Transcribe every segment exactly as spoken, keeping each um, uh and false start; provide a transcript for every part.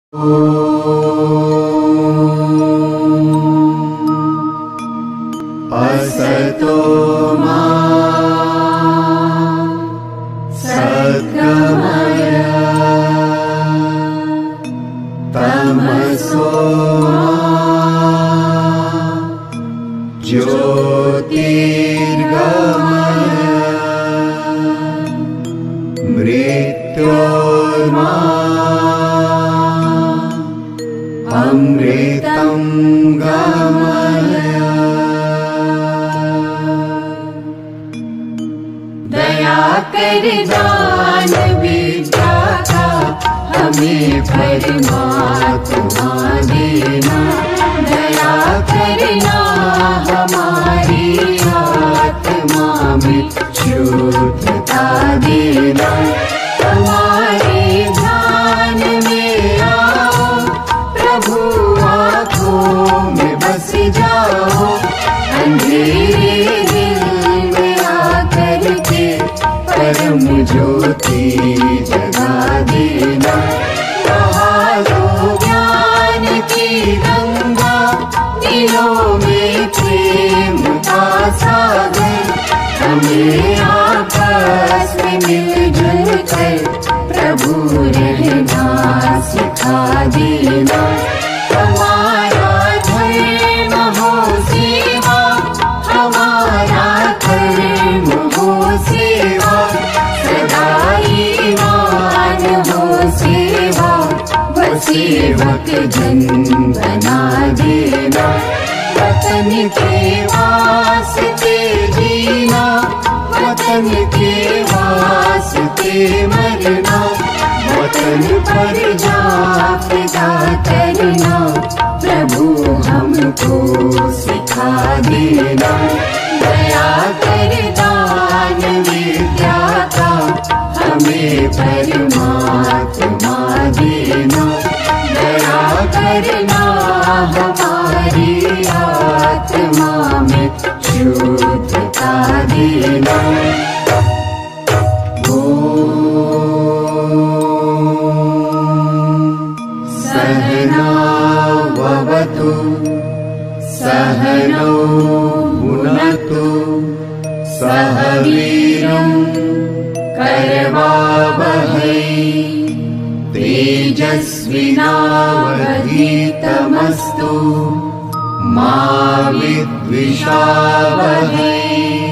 असतो मा सद्गमय तमसो मा ज्योतिर्गमय मृत्योर्मा अमृतं गमय। दया कर दान विद्या का हमें परमात्मा देना। दया करना हमारी आत्मा में शुद्धता देना। हमारे ध्यान में आओ प्रभु, आँखों में बस जाओ। अंधेरे दिल में आकर के परम ज्योति जगा देना। बहा दो ज्ञान की गंगा, दिलों में प्रेम का सागर। हमें आपस में मिलजुल कर प्रभु रहना सिखा देना। हमारा धर्म हो सेवा, हमारा धर्म हो सेवा। सदा ईमान हो सेवा, व सेवक जन बना देना। वतन के वास्ते जीना, वतन के वास्ते मरना। वतन पर जा फिदा करना, प्रभु हमको सिखा देना। दया कर दान विद्या का हमें परमात्मा देना। दया करना हमारी आत्मा में शुद्धता देना। सहनावतु सहनौ भुनक्तु सह वीर्यं करवावहै। तेजस्विनावधीतमस्तु मा विद्विषावहै।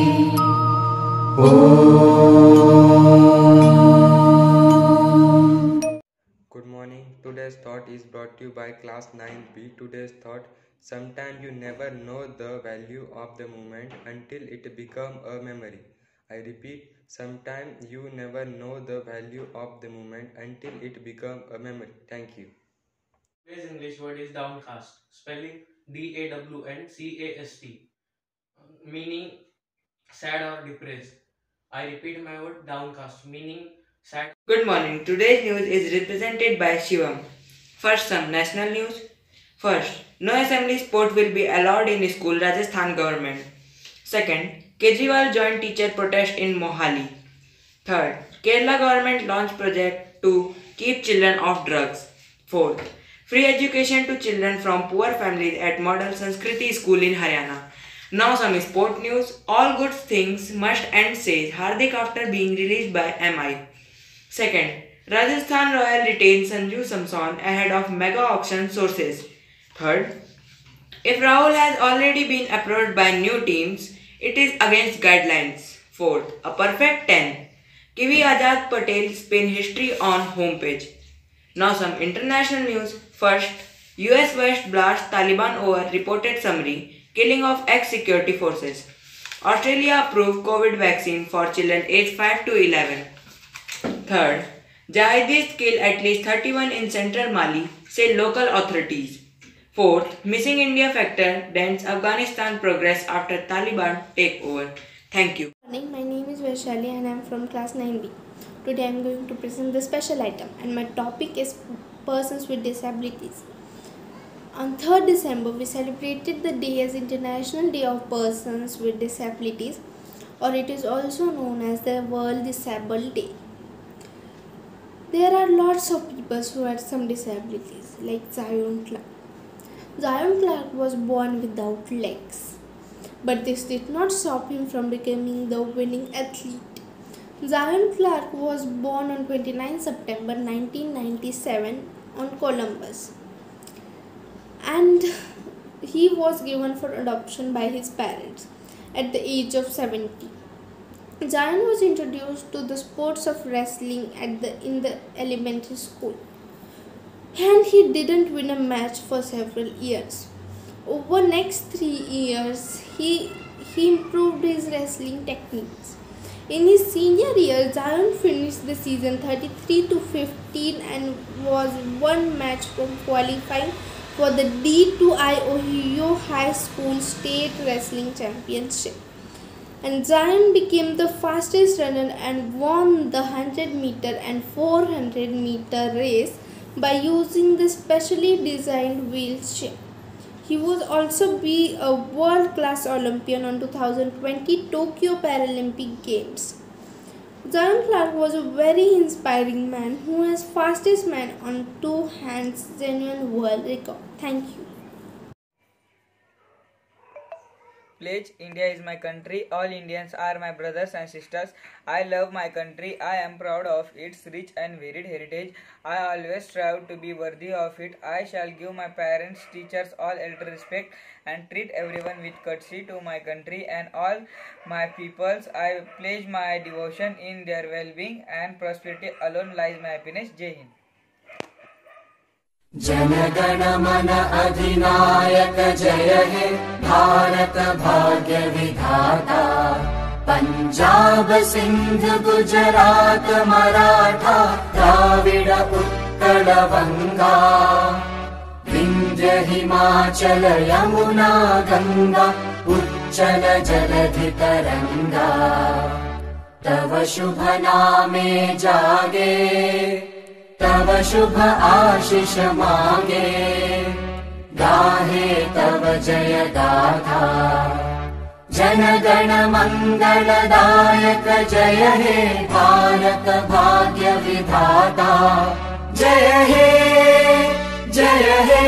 Good morning. Today's thought is brought to you by class nine B. Today's thought: sometimes you never know the value of the moment until it becomes a memory. I repeat, sometimes you never know the value of the moment until it becomes a memory. Thank you. Today's English word is downcast. Spelling D A W N C A S T. Meaning sad or depressed. I repeat my word downcast. Meaning sad. Good morning. Today's news is represented by Shivam. First, some national news. First, no assembly sport will be allowed in school, Rajasthan government. Second, Kejriwal joined teacher protest in Mohali. Third, Kerala government launched project to keep children off drugs. Fourth, free education to children from poor families at Model Sanskriti School in Haryana. Now some sport news. All good things must end, says Hardik after being released by M I. Second, Rajasthan Royal retains Sanju Samson ahead of mega auction sources. Third, if Rahul has already been approached by new teams, it is against guidelines. Fourth, a perfect ten. Kivi Azad Patel spin history on homepage. Now some international news. First, U S West blast Taliban over reported summary, killing of ex-security forces. Australia approved COVID vaccine for children aged five to eleven. Third, jihadists kill at least thirty-one in central Mali, say local authorities. Fourth, missing India factor dents Afghanistan progress after Taliban takeover. Thank you. Good morning, my name is Vaishali and I am from class nine B. Today I am going to present the special item and my topic is persons with disabilities. On third December, we celebrated the day as International Day of Persons with Disabilities, or it is also known as the World Disabled Day. There are lots of people who had some disabilities, like Zion Clark. Zion Clark was born without legs, but this did not stop him from becoming the winning athlete. Zion Clark was born on twenty-ninth September nineteen ninety-seven on Columbus, and he was given for adoption by his parents at the age of seventy. Zion was introduced to the sports of wrestling at the in the elementary school, and he didn't win a match for several years. Over next three years, he he improved his wrestling techniques. In his senior year, Zion finished the season thirty-three to fifteen and was one match from qualifying for the D two I Ohio High School State Wrestling Championship. And Zion became the fastest runner and won the one hundred meter and four hundred meter race by using the specially designed wheelchair. He was also be a world-class Olympian on two thousand twenty Tokyo Paralympic Games. Zion Clark was a very inspiring man who has fastest man on two hands genuine world record. Thank you. Pledge: India is my country. All Indians are my brothers and sisters. I love my country. I am proud of its rich and varied heritage. I always strive to be worthy of it. I shall give my parents, teachers, all elder respect and treat everyone with courtesy to my country and all my peoples. I pledge my devotion in their well-being and prosperity alone lies my happiness. Jai Hind. जनगण मन अधिनायक जय हे भारत भाग्य विधाता पंजाब सिंध गुजरात मराठा द्राविड उत्कल बंगा विंध्य हिमाचल यमुना गंगा उच्चल जलधि तरंगा तव शुभ नामे जागे तव शुभ आशीष मांगे गाहे तव जय गाथा जन गण मंगलदायक जय हे भारत भाग्य विधाता जय हे जय हे